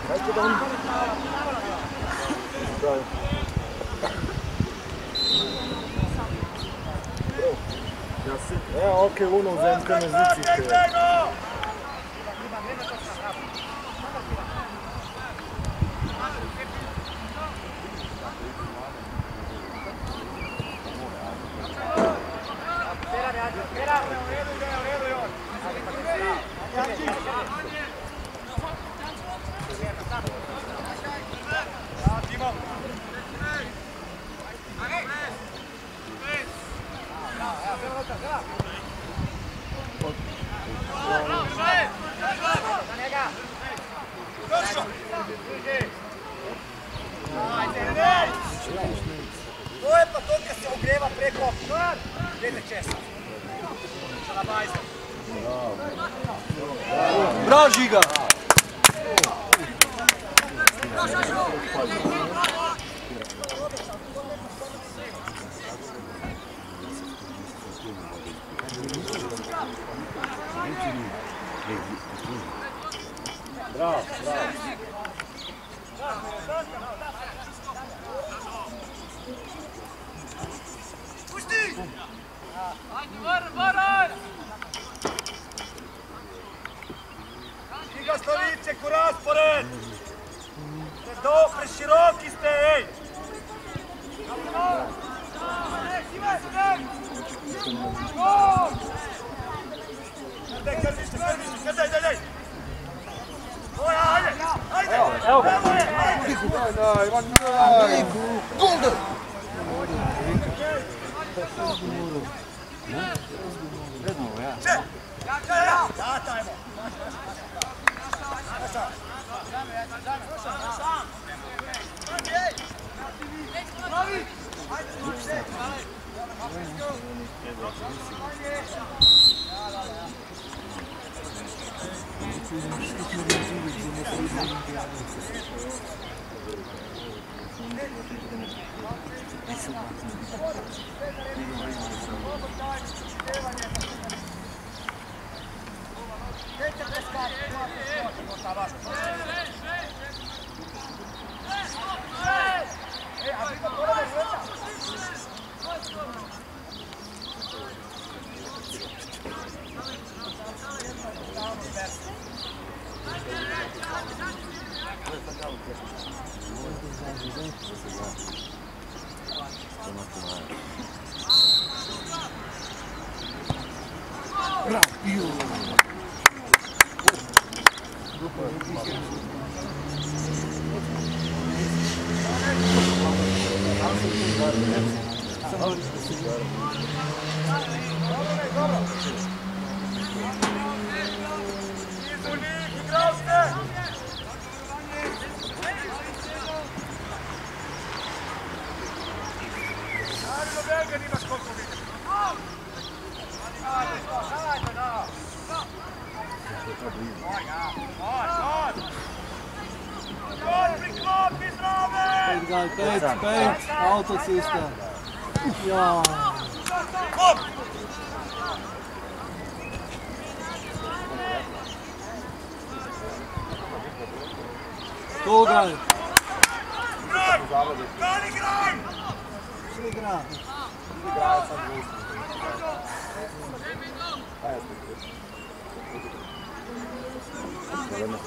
Dajte da on... Evo, okej, uno vzemka na zici. To je pa to, kad se ogreva preko jedne česa. Na bajze. Bravo, Žiga! Bravo, bravo. Pusti! Ajde, varan! Žiga Slavice, ko raspored! Preširoki ste, ej! Daj! Ajde! Evo ga! Daj, Ivan, daj! Golda! Zatajmo! Pet, autocista. Ja. Togaj. Kali graj! Svi igra. Igraje sam dvojstvo. Ajde,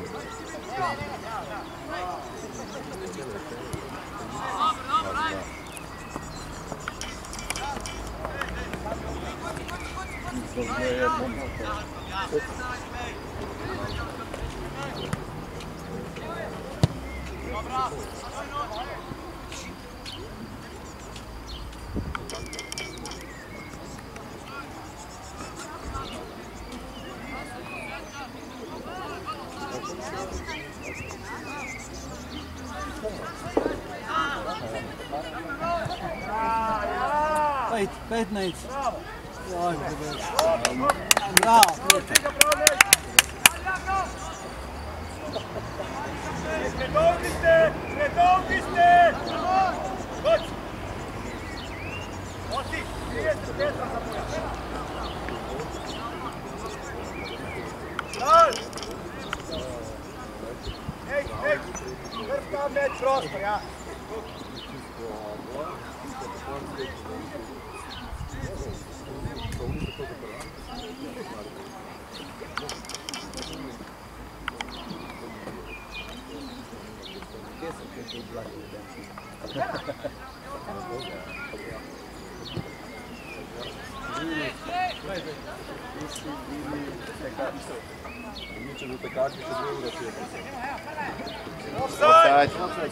Pet na iets. Ja, bravo. Redovni ste! Dođi! Oti, 30 metra za moja. Daj! Ej! prostor, ja. Offside!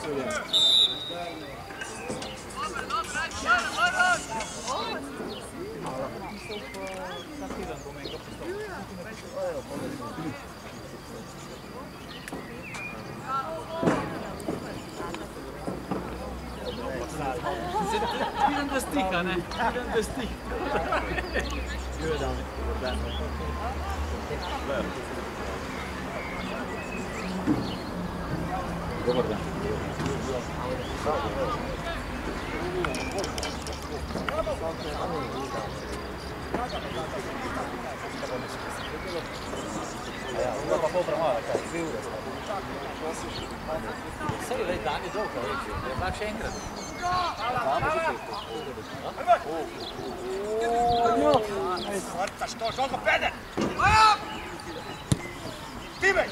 Vidim da stiha, ne? Vidim da stiha. Dobar dan. Saj, lej, dan je dolgo, je pa še enkrat. Vrtaš to, žogo peder! Time!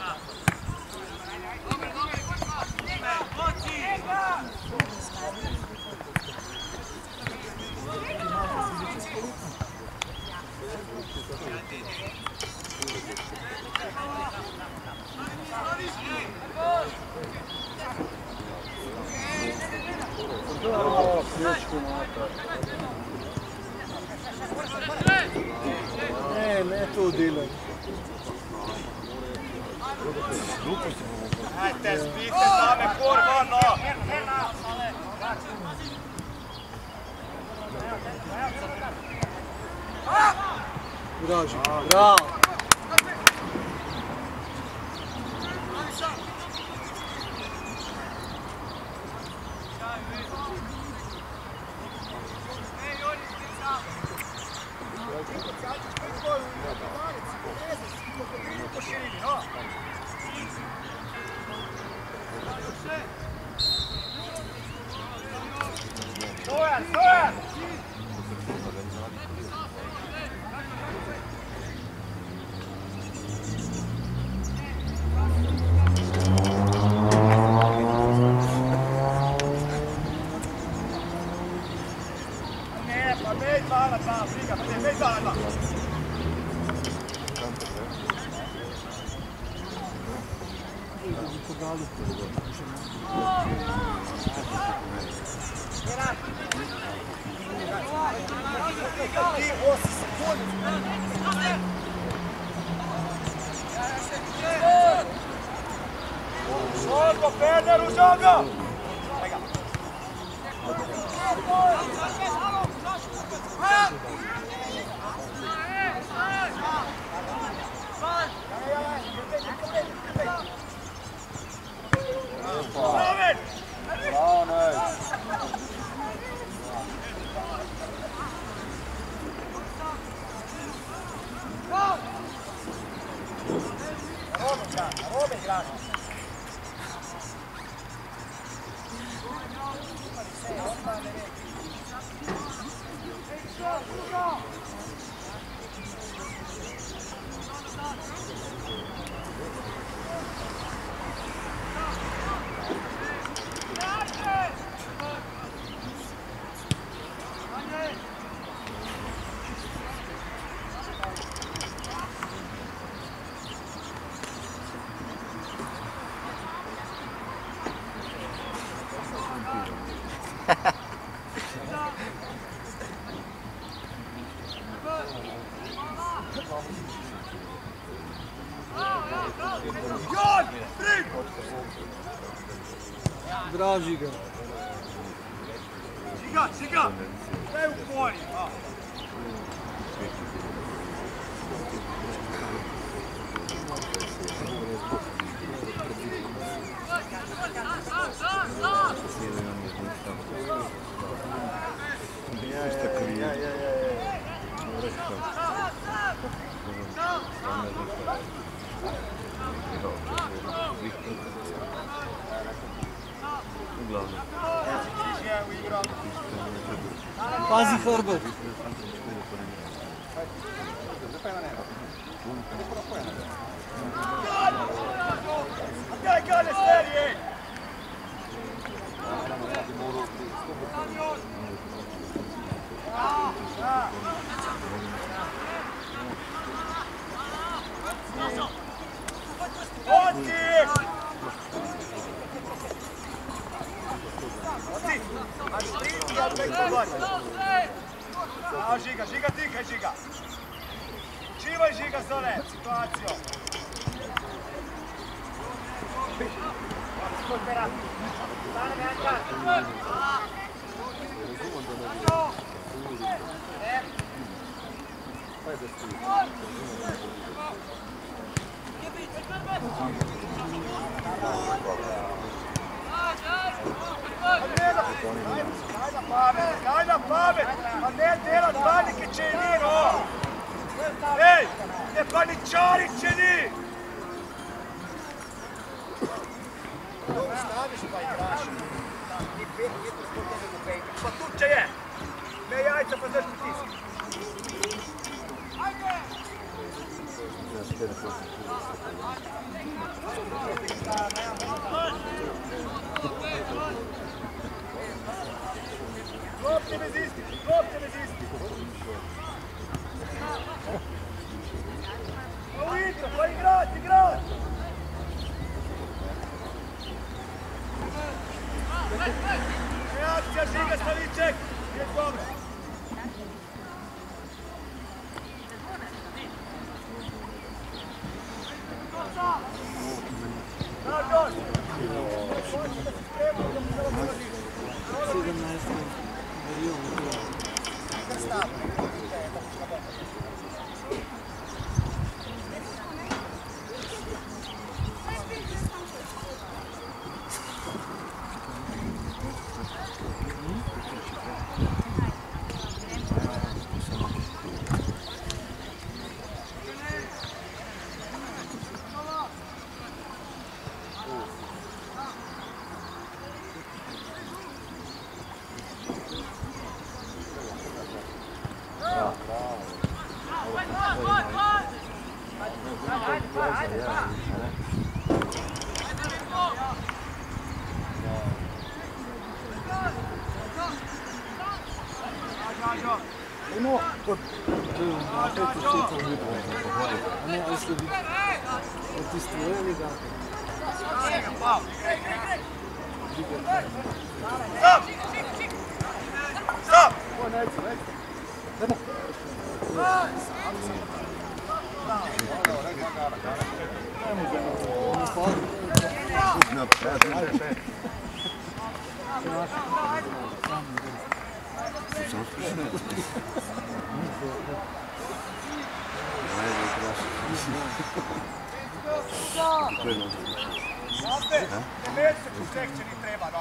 Ne to delaj. Ajte, spite dame, kurva, no! Draži, bravo. Stojan, stojan! Ne, pa mej zvala dva, briga, mej zvala dva. Ti 8 sekundi. Žogo, Pederu, žogo! Robe igraš. Draži ga. Žiga! Daj u polje! Pazi hrbet. Andaj, Gane, serije! Žiga, Žiga, tikaj Žiga. Učivaj Žiga zole, situaciju. Stane Janka. Daj na pamet, a ne delat panike činino! Ej, ne paničari čini! Staviš pa igraš. Ni 5 metrov skoro tebe do pejka. Pa tu če je! Ne jajca pa znaš pritiski. Klopte bez isti, klopte bez isti. Pa ujutro, pa igrat, igrat. Reakcija Žiga Staviček, je dobro. Nakon! 17. Stop! Ne se posekće ni treba, no.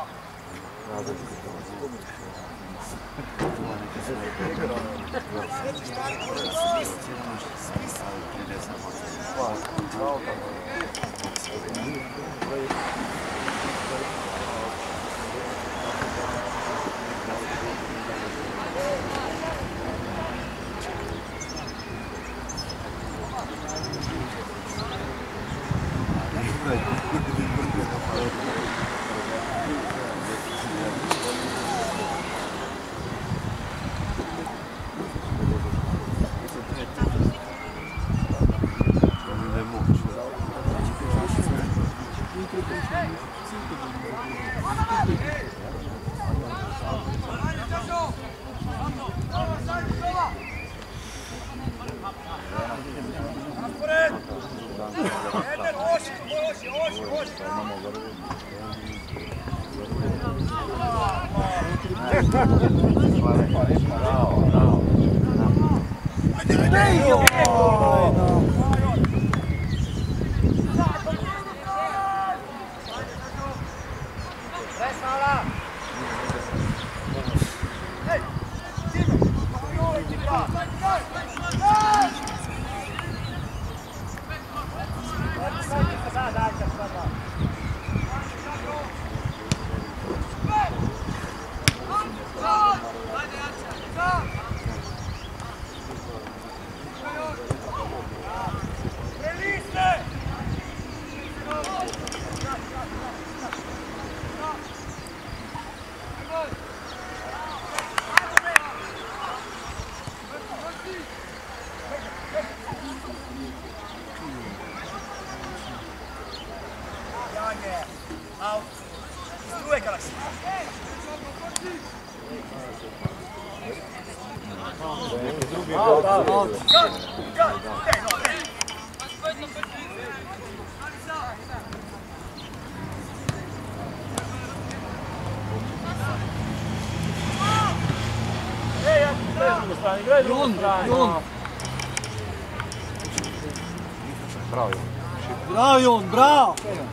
Bravo, Jon, bravo!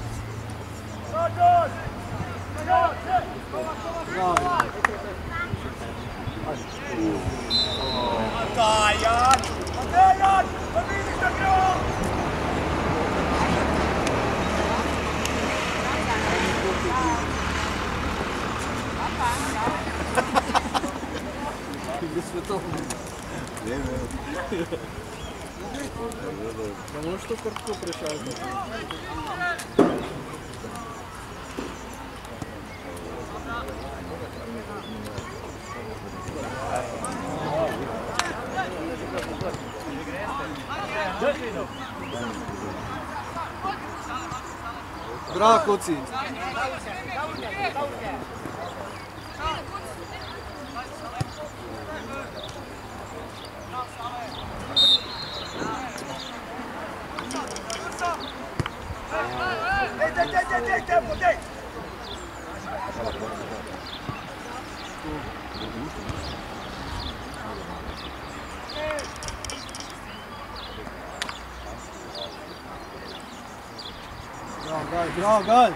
Dejan! Dejan! Pa vidiš da gre on! Ne možeš to kar tako prešati. Bravo, Koci! Dej, tempo, dej! Bravo, Gal!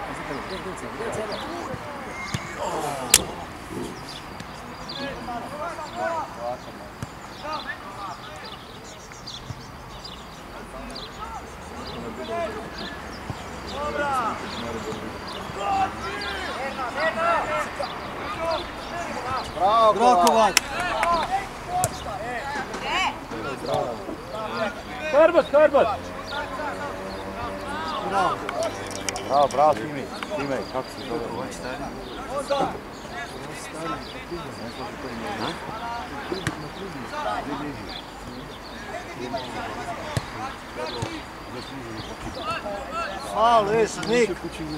Bravo, Kovač! Hrbet! Bravo! Bravo, Timej, kako si dobro? Faul, Nik!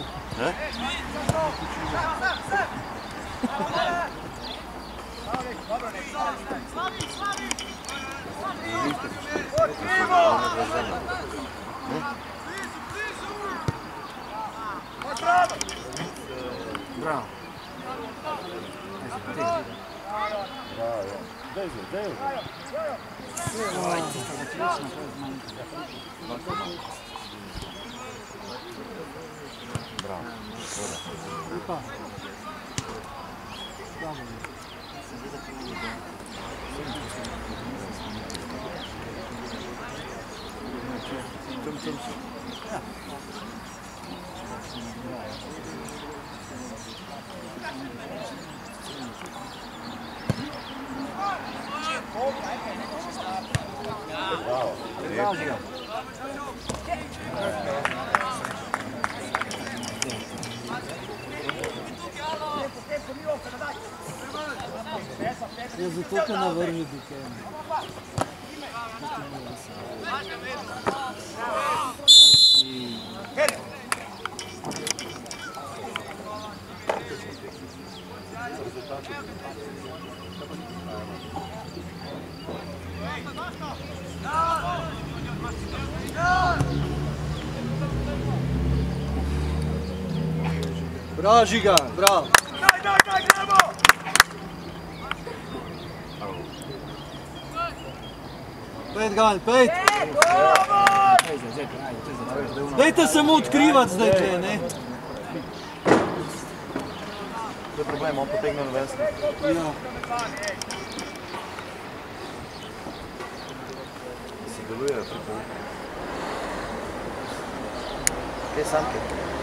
Bravo. Dej. Bravo. Je zato, ker navrže dikaj. Bravo, Žiga, bravo! Daj, gremo! Pet, Gal, pet! Dajte samo odkrivati zdaj tle, ne? To je problem, on potegne na vesno. Ja. Se delujejo preko. Kje je Samke?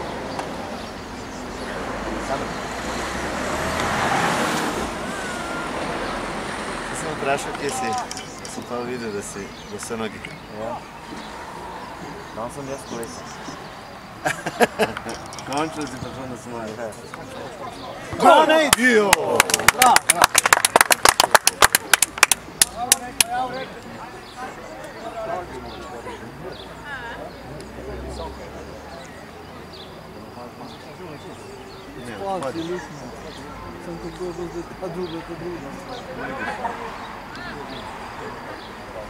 Sem vprašal, kje si. Sem pa videl, da si vse nogi. Ja. Tam sem jaz kolesa. Končno si prišel na svoje. Bravo, Nejc! Bravo! Spati, nismo. Sem kako bo zdaj ta druga.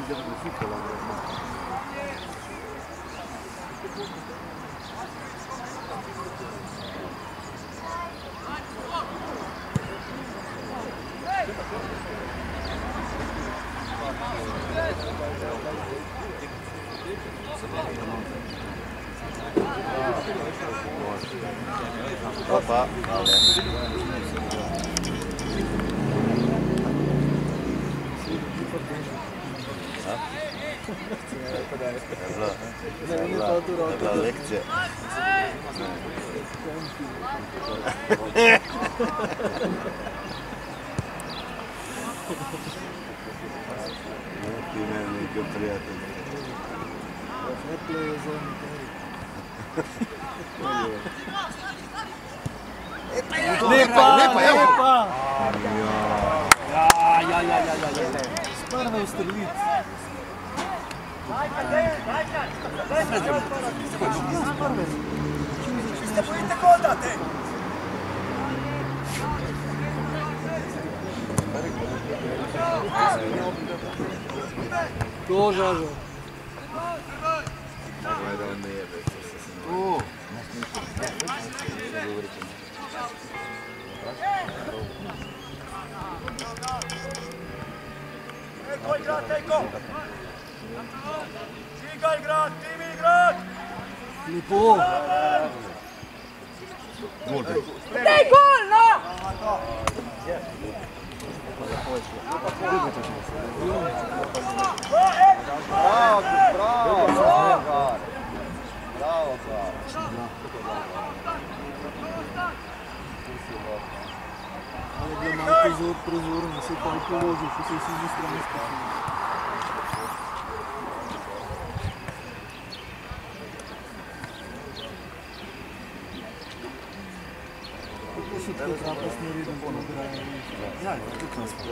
Opa, je bila lekcija. Ti meni kao prijatelj. Lepa, lepa, evo. lepa! Ja. Sprve ustreliti. Ste bojite gol date? To žažo. Ko igrat, Tejko? Ti ga igrat, ti mi igrat! Lepo. Dej gol, no! Ali je bilo malo prozorno, se pa položil, še se vsi z strani spahili. Kako so tako trapostno redno ponagrajo? Ja, tukaj nas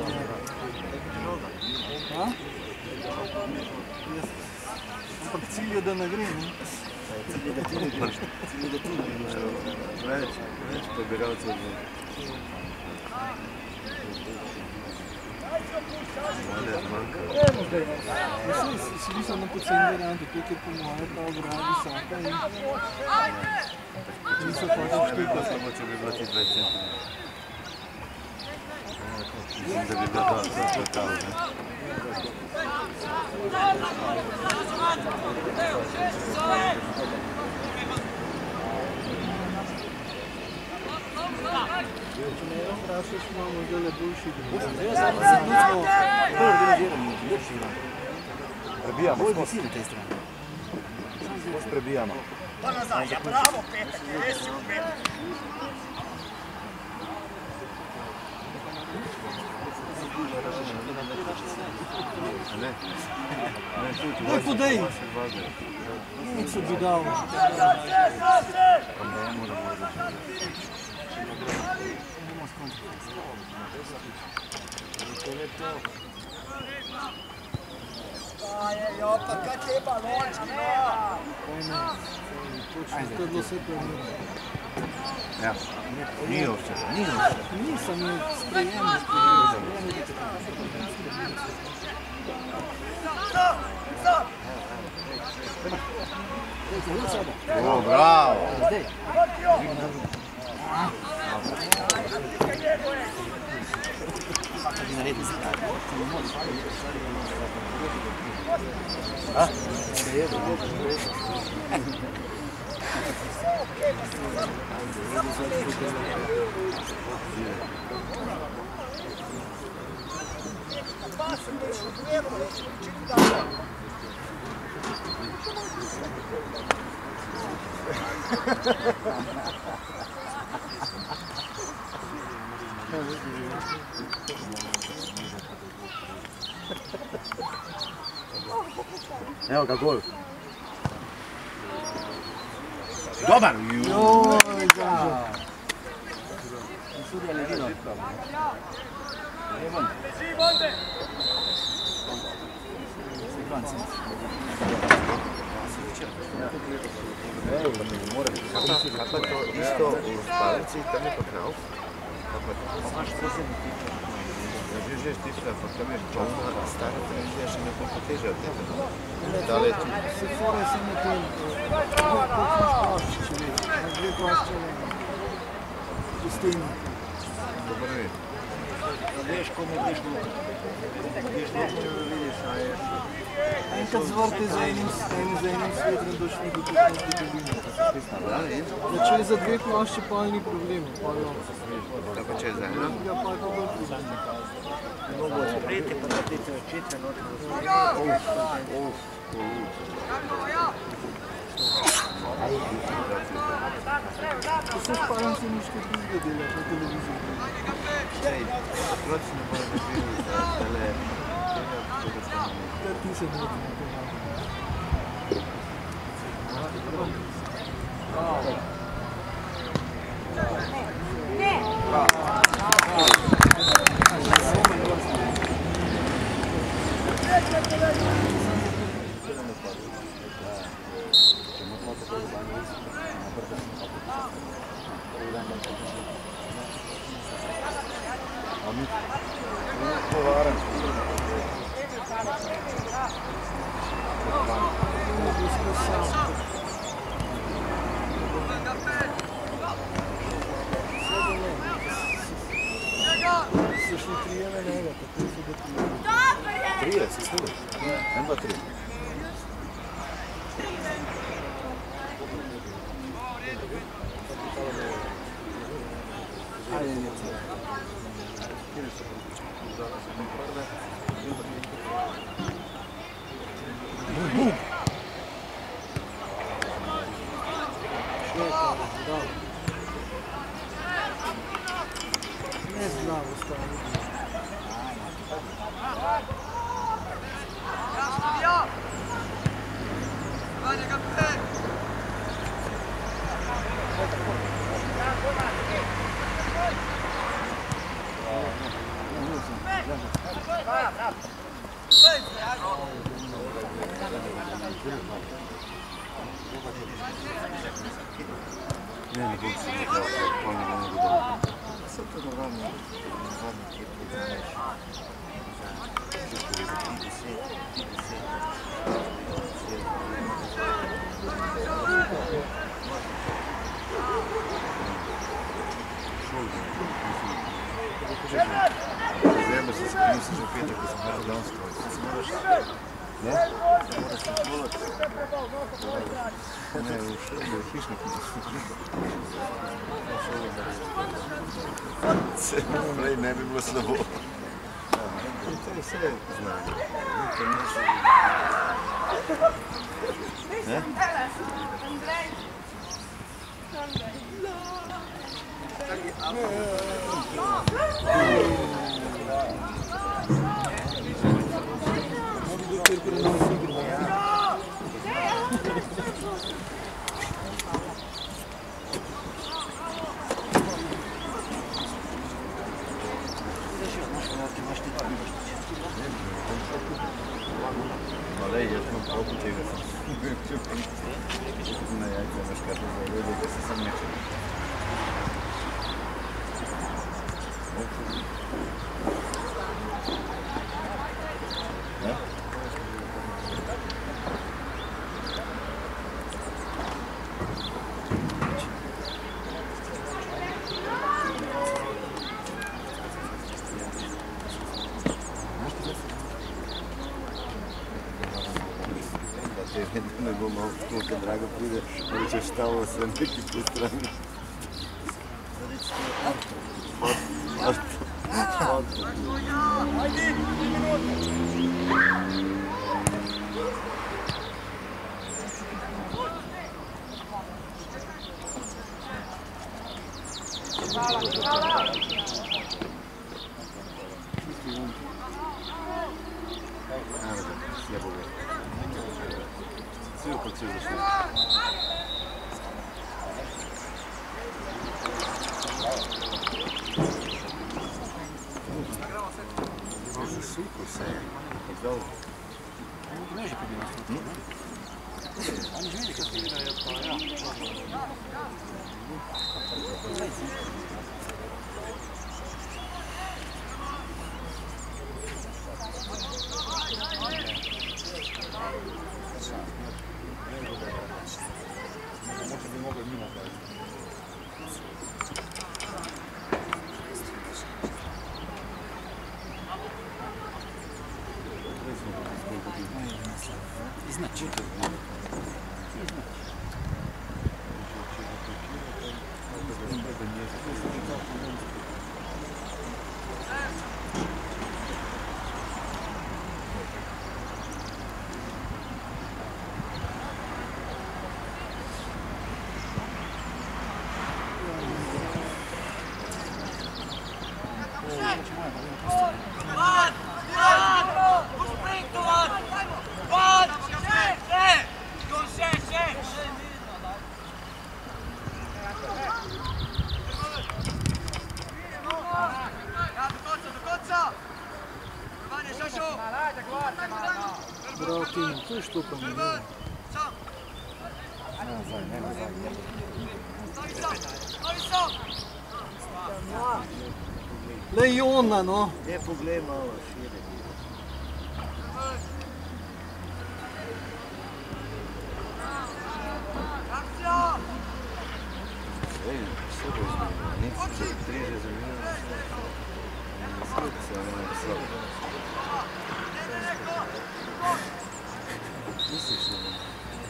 Ampak cilj je, da ne gre, ne? Cilj je, da ti ne greš. Cilj je, da ti ne greš. Več pobiralcev že. Evo zdaj. Si mislil na poceni varianti, tukaj po moje ta obrada visoka in niso hotel štuka. Samo če bi bilo ti 2 cm. Mislim, da bi bilo to kao, ne? Če me vprašaš, imamo zdaj le boljši Prebijamo, skozi na tej strani. Skozi prebijamo. Pa nazaj, ja bravo, Petek, res si v Petek. Ne? Daj podej! Nič se bi dal. Jo, pa kaj te balončki, no? Točno, to je bilo vse planirano. Ja, ni ovče, ni ovče. Nisem je sprejem. O, bravo! Evo ga gol. Dobar! Joj, Žažo. Kako to isto u spalici, tam je pokrav? Že stisla, pa kam je čovna, stara televizija še nekoliko teže od tebe. Da li je tu? Se fora je samo tem, koliko imaš plašč, če veš, na 2 plašče v steni. Dobro vidi. Veš, ko ne veš luk. Veš luk, ne vidiš, a je. Enkrat zvrte z enim svetrim došli do tukaj dobine. Če je za 2 plašče, pa ni problema. Da pa če je za eno? Ja, pa je pa bolj problem. Mogo sprejeti pa narediti očitve noter. To so špalanci ništa drugega dela, po televiziji. Ej, proč ne bojo dobili za tele? Kar ti se moti na tem. Ne znam ustaviti. Ne bom se nekaj ponovno ne gledal. Vse to naravno, zadnji kjer priznaješ. Zajemo se skril se že v petek, ko sem hrano dansko. Se moraš... Ne? Moraš se školati. Ne, v hišniki. Prej ne bi bilo slabo. To je vse znanje. Ne? Malej, jaz imam koliko tega sem. Na jajce imaš kar zavedel, da se sam neče. Ne? Ne bo malo koliko drago pride, reče štavo se neki po strani. Ajde, 3 minute. Kako si zašli? Засуку се. Долу. Знаешь, как я Они же видели, как ты играешь, Bravo, Timo, to je štuka mi nije. Le i ona, no. Ne poglej malo šire. Ej, sve bo izmenilo, nič se triže za mino. Sve se ono misliš da ne?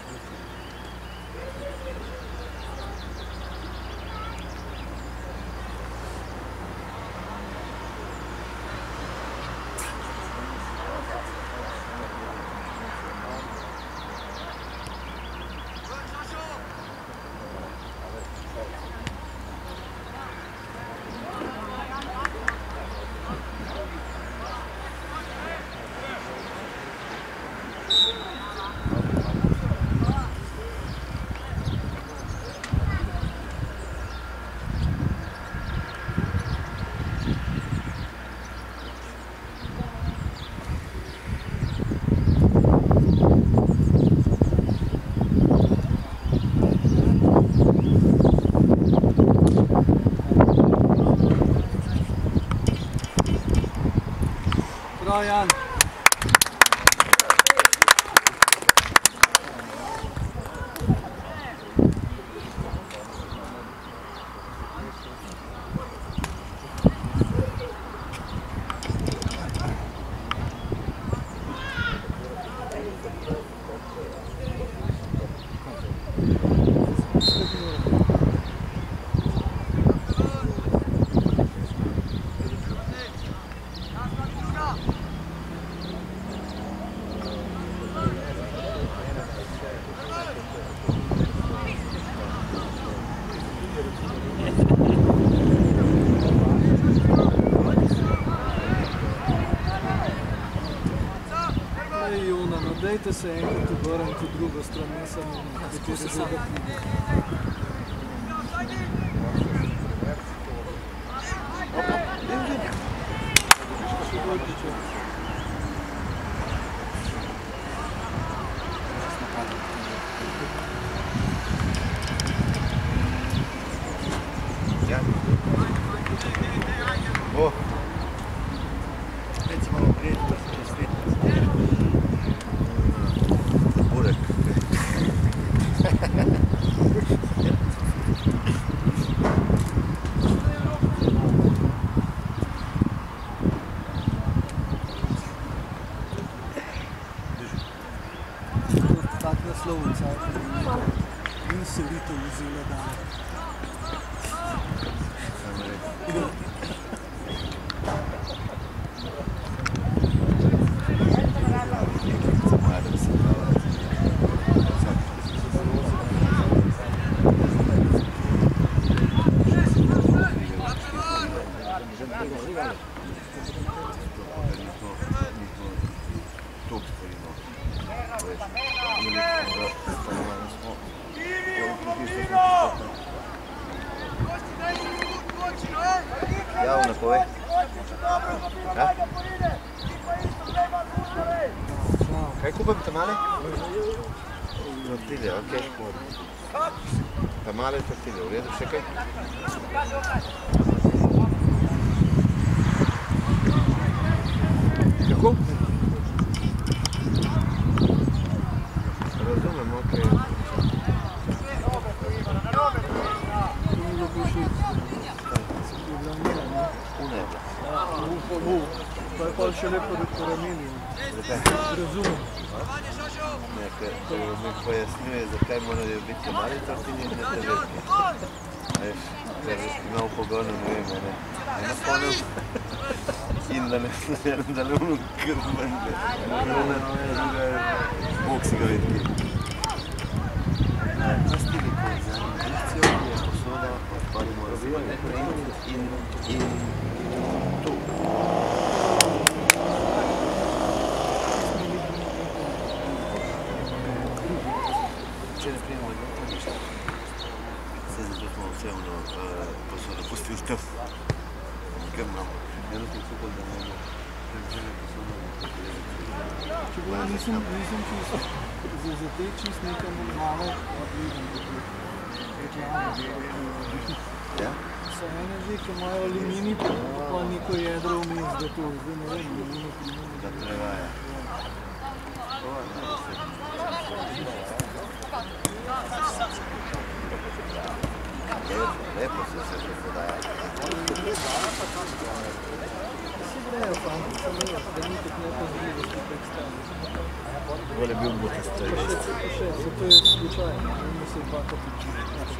Bravo, Jan. Dajte se enkrat obrniti v drugo stran, ne samo na kateri druga pride. Ja. O! Recimo malo prijeti da se čestiti. Burek. Tak naslov v cajtu. In selitev vzela dan. Javno povej. Ja? Kaj kupam tamale? Tortilje, okej. Tamale, tortilje, v redu, še kaj? Kako? pa še lepo rameni. Razumem. Mi pojasnjuje, zakaj morajo biti mali tortini in ne te veliki. Veš, ker ima v pogonu, ne vem, ena ponel in da ne uno krvanje. Bog si ga vidi. Na stili koji za injekcijo je posoda odpalimo razvijanje in tu. Če ne prijemo odmah, ništa. Sve zato smo vse ono posoda pustili tam. Ker imamo. Jedno smo super da imamo predvžene posoda. Če bo nisem čisto, za te čist nekaj malo reklame. Ja? So ene že, ki imajo aluminij, pa neko jedro vmes, da to zdaj ne vem, aluminij primeni. Da prevaja. Lepo se vse prepodaja. Vsi grejo fanti, samo da ni tako nepozljivosti predstavlja. Bolje bil bo te streljisti. Pa še, zato je slučajno, da se dva kapiči.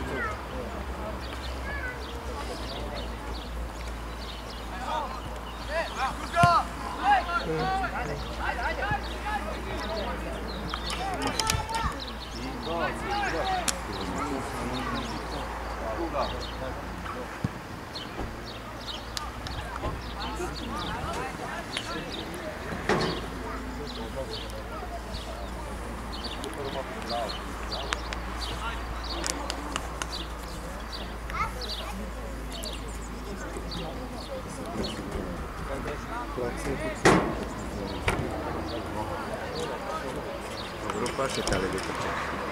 Dobro pa še tale vetrče.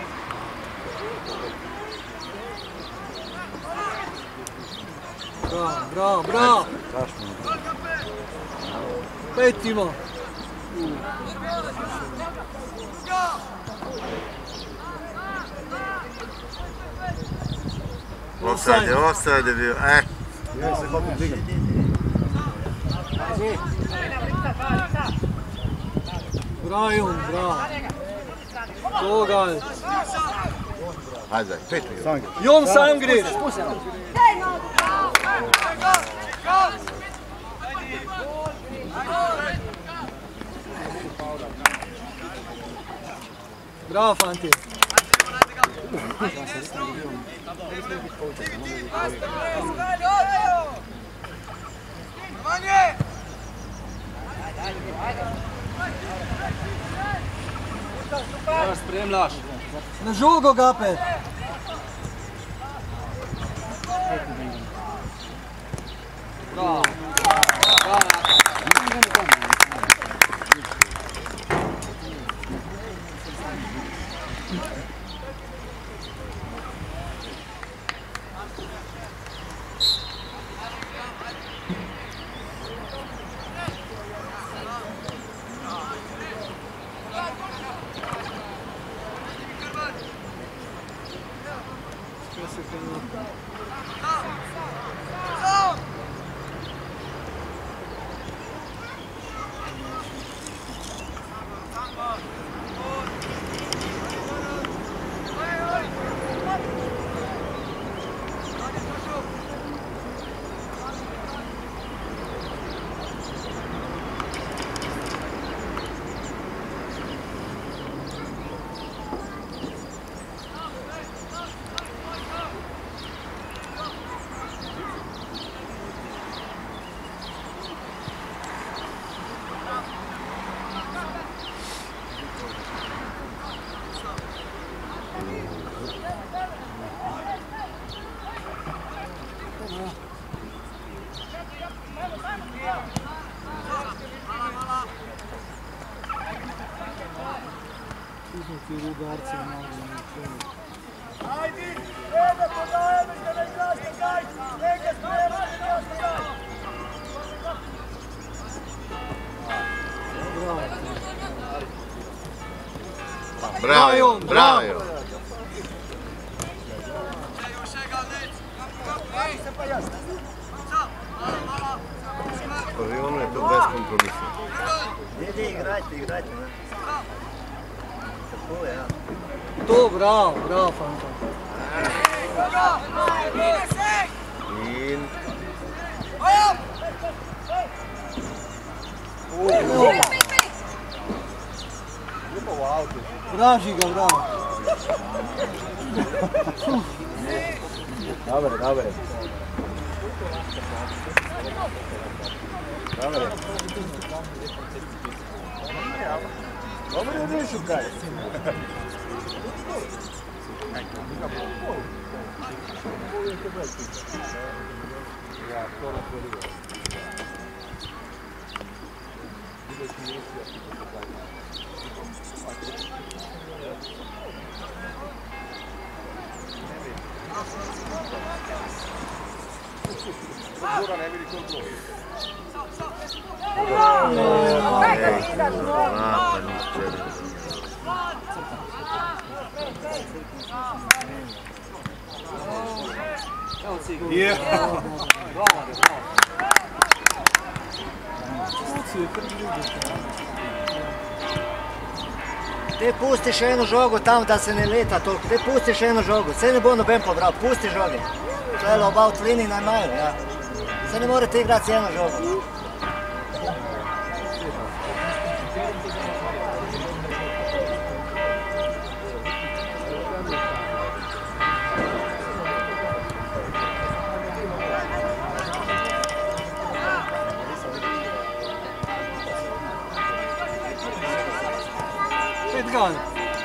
Bravo, bravo! Pej, Timo! Offside je bil, Ja, se hotel dvigati. Bravo, Jon, bravo. Dogal. Ajde, zdaj, 5 minut. Jon, sam greš. Bravo, fanti. Spremljaš. Na žogo, Gape. Bravo. Ti rudarci malo nekaj. Ajdi, ene podajem, da ne igraš nekaj, nekaj sprema, ne igraš nekaj. Bravo, bravo. Se pa jasno. paviljonu je to beskompromisno. Ide, igrajte, ne? Tako, ja. To, bravo, Fantom. In... Vraži ga, bravo. Dobre. Dobre. Dobre je ne šukaj. Te pusti še eno žogo tam, da se ne leta toliko. Te pusti še eno žogo. Se ne bo noben pobral, pusti žoge. To je about lini na maju, ja. Se ne morate igrati s eno žogo. Gone.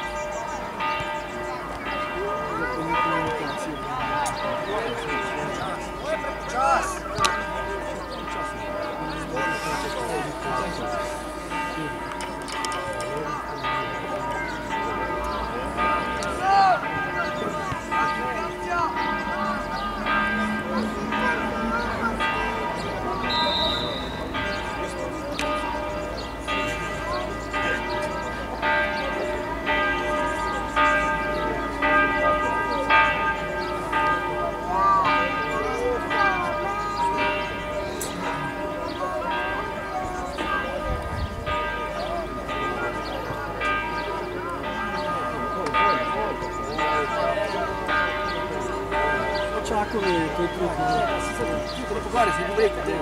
Čakove, to je trudno. Ti ne pogovarjaj se, ne rekaj.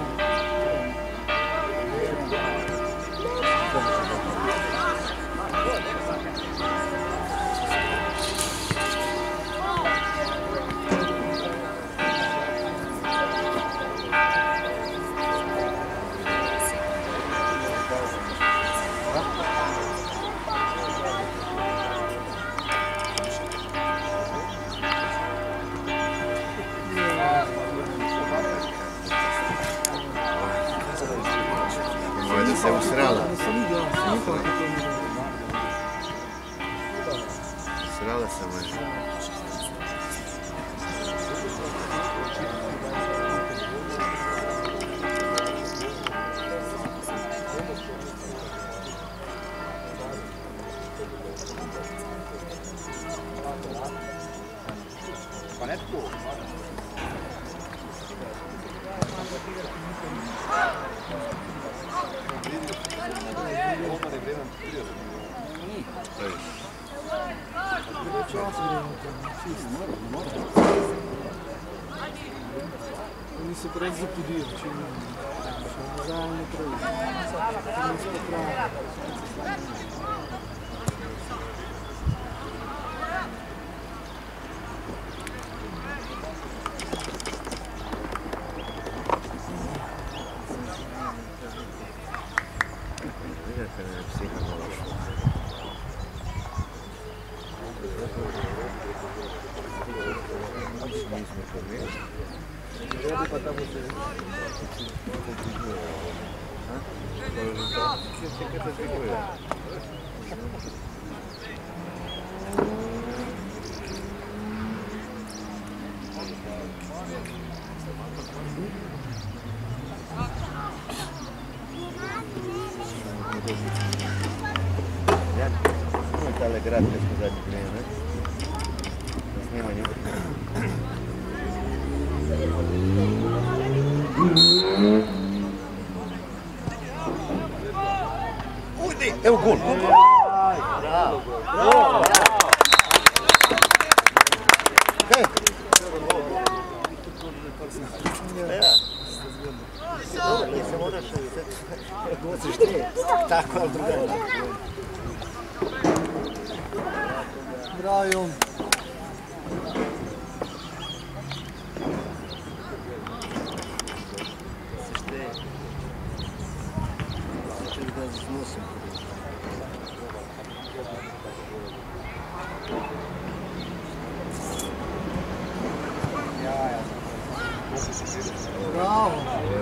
Se je usrala. Usrala se može. Oni se preveč zapudijo, če ne. Zajemno preveč. Ne se pravi. Vidite, ne je psihološko. Nismo pomijeli. Pa tamo se... Kaj se zbiguje? Ja, to je tale grad, kaj smo zadnji bili, ne? Na snimanju. Evo gol. Bravo. Dobro, nisam odašao i sad gociš ti. Tako, ali druga je tako. Bravo i on. Bravo.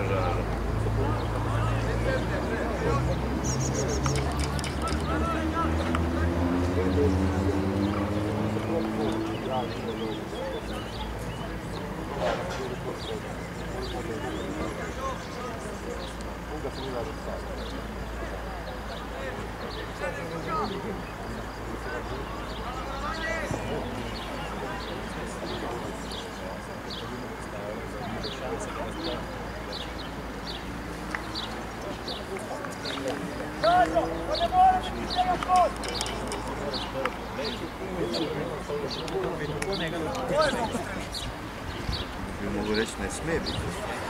Ja mogu reći ne smije biti.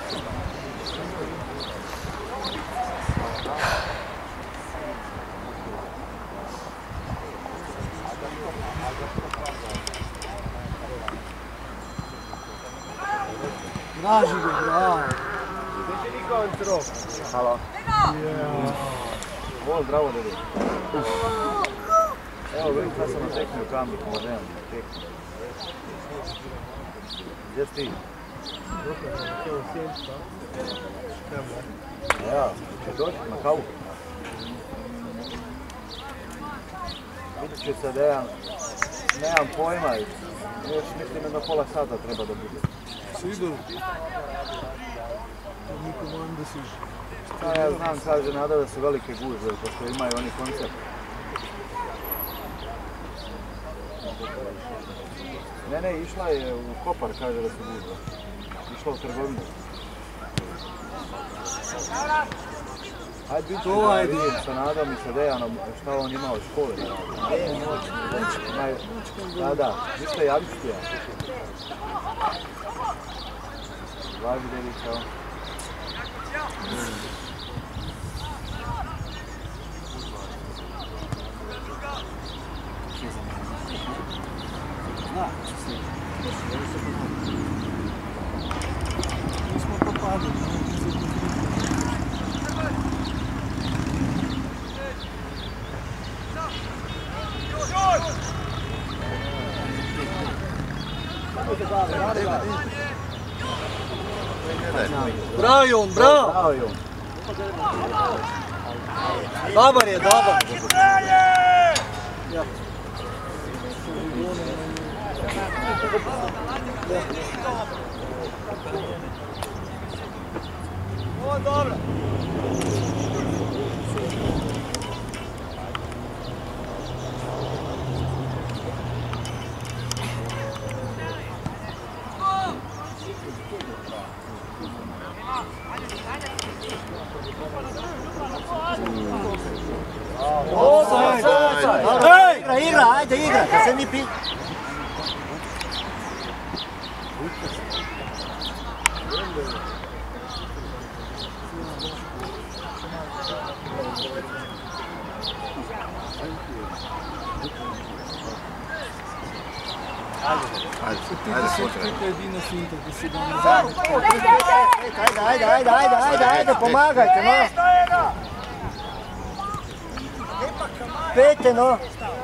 Draži ga, bravo. Halo. Ovo zdravo da vidim. Evo vidim kada sam nateknio kamer, možem, teknio. Gdje si ti? Ja, će doći na kavu. Vidit će se da ja nemam pojma, još mislim jedno pola sata treba da bude. Sigurno. Niko vam da si. Ja znam, kaže Nada da su velike gužve, pošto imaju oni koncert. Ne, išla je u Kopar, kaže da su gužve. Išla u trgovinu. Hajde biti da vidim sa Nadom i sa Dejanom šta on ima od škole da radi. Da, ništa javit ću ti ja. Važi Devića. Nismo popadali. Bravo Jon, bravo! Bravo Jon. Dobar je, dobar! Ovo dobro! Igra, ajde igra, kad se mi pi... Ajde, pomagajte, no! Pete, no!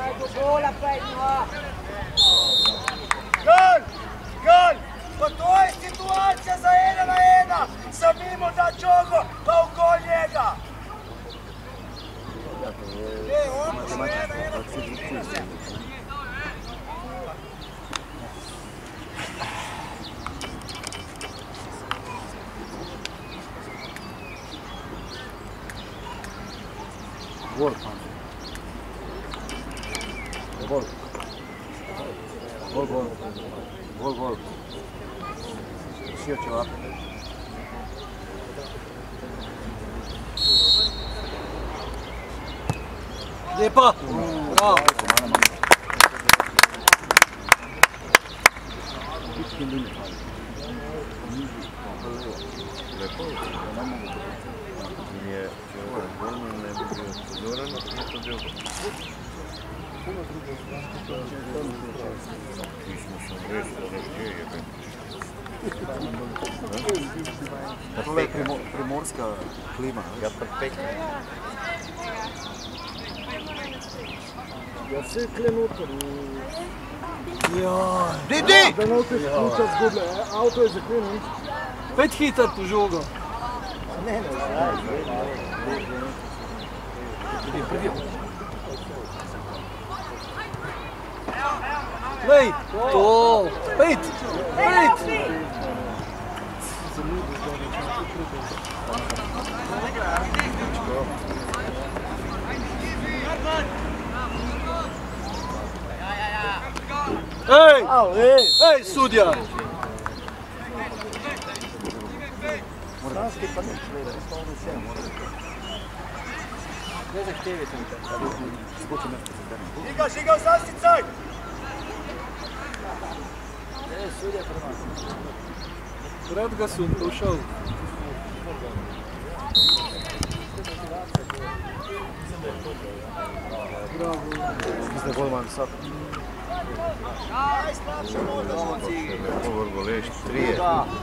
Gol! Gol! Pa to je situacija za 1-1! Sam mimo da Đogo, pa u gol njega! Ono su 1-1! Gol. Gol. Gol, gol. Gol, gol. Sio će ovako. Lijepa! Bravo! Lepo je. Nije čovjek bolno, ne bi bio pozoran, nije to bio. Mi smo sam reći, da gdje je. To je primorska klima. Ja perfektno. Ja vse klenuto. Ja. Didi! Da note spuča zgublja, avto je zaklenjen. Pet hitar tu žogo. Ne, Lej, to, pet, pet. Ej, ej, sudja. Moranski pa nič gleda, stolno vse. Ne zahtevite mi tako, da skočim nešto za tebe. Žiga, zasticaj! Ne, sudja prema. Rad ga sam došao. Bravo. Mislim da je golman sad. Ovo goleš, 3.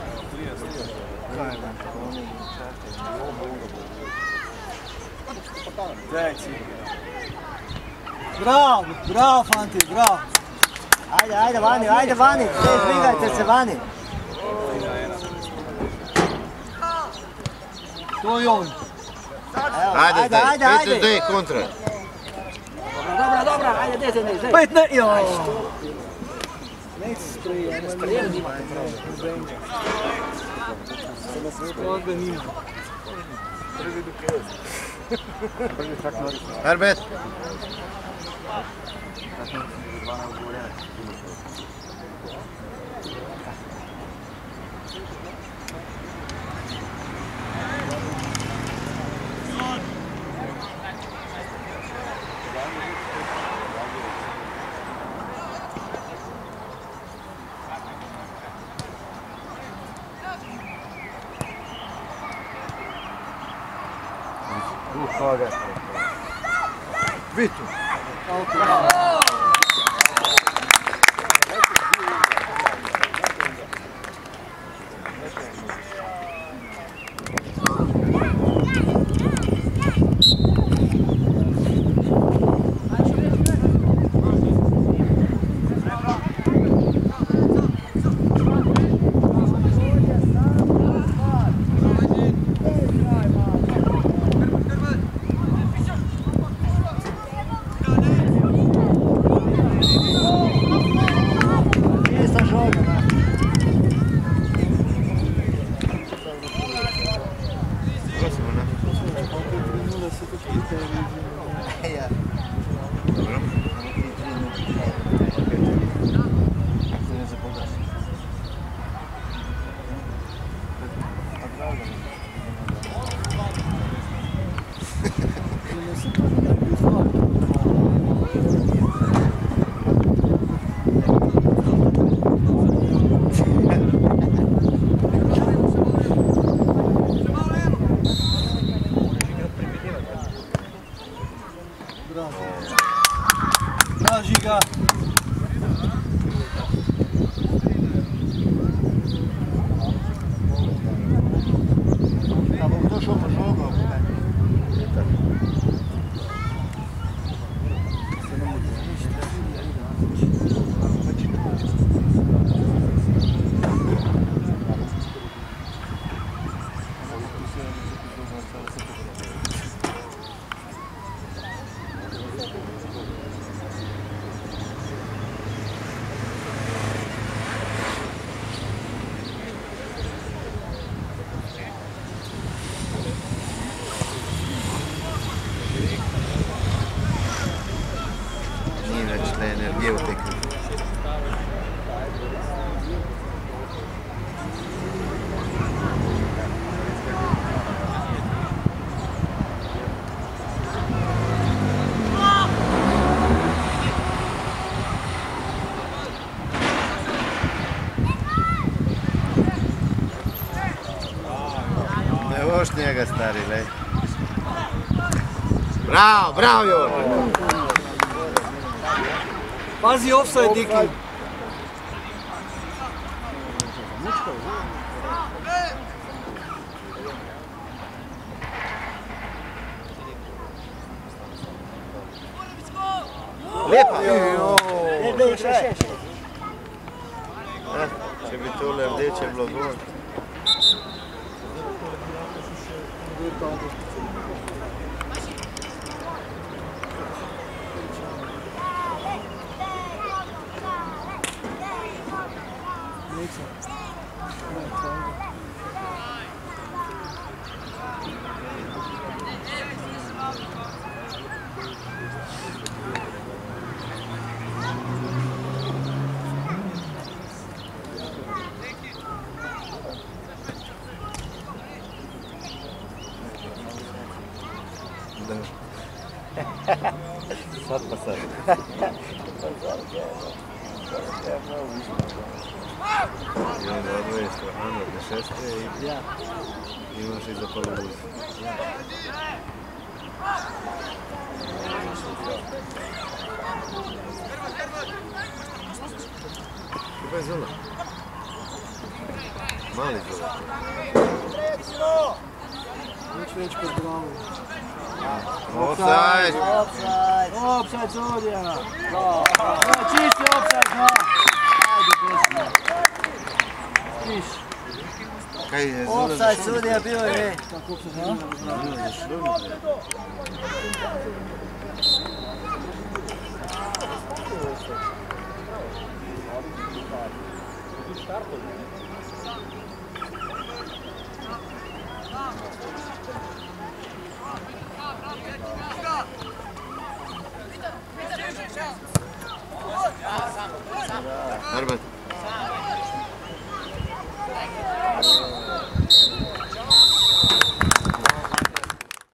Bravo, bravo fanti, bravo. Ajde vani, ne izbjegajte se vani. To je on. Ajde, daj, kontra. Dobra, ajde, dezaj. Pet ne, joj. Toga nima. Herbert. Vitu. Žiga. A bom to šel po žogo. energije u tekmi. Koš njega, stari, lej. Bravo, bravo, Jovan! Pazi offside, Diki. Lepa! Še. Če bi tole rdeče bilo gol. Sad pa sad. I onda odvoje Strahanu od nešeste i imaš i za polovicu. Kako je Zola? Mali Zola. Več pod glavom. Offside! Offside, Zorja! Čisti offside, no! Ajde, pesma. Kaj je Zola? Offside sudija bio je. Kako se zna? Arbat.